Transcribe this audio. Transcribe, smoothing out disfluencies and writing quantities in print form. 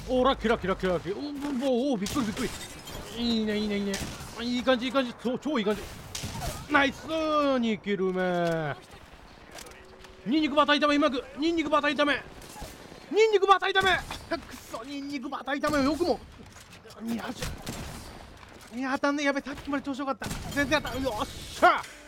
おラッキーラッキーラッキーラッキー。おびっくりびっくり。いいねいいねいいね。いい感じいい感じ。超いい感じ。ナイスー2キル目。ニンニクバタ炒めうまく。ニンニクバタ炒め。ニンニクバタ炒め。くそニンニクバタ炒めよくも。いや当たんねやべさっきまで調子よかった。全然当たんよっしゃ。